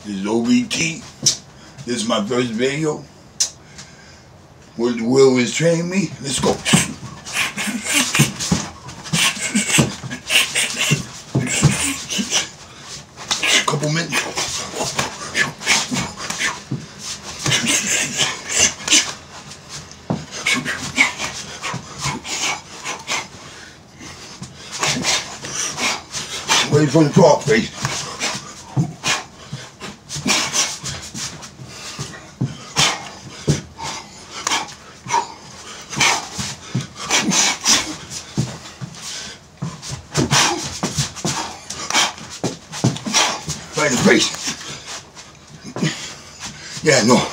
This is OBT. This is my first video. Will is training me. Let's go. Couple minutes. Wait for the frog face. Right in the face. Yeah, no.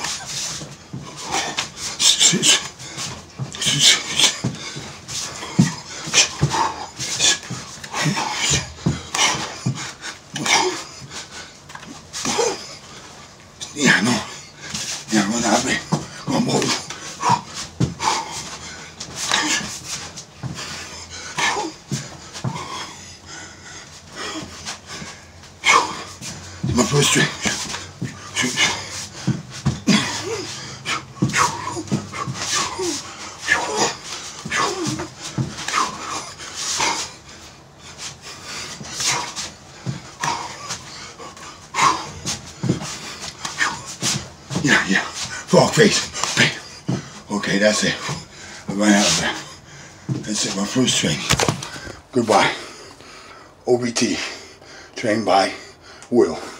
Yeah, no. Yeah, run out of it. Come on. My first trick. Yeah. Frog face. Okay, that's it. I ran out of that. That's it, my first training. Goodbye. OBT. Trained by Will.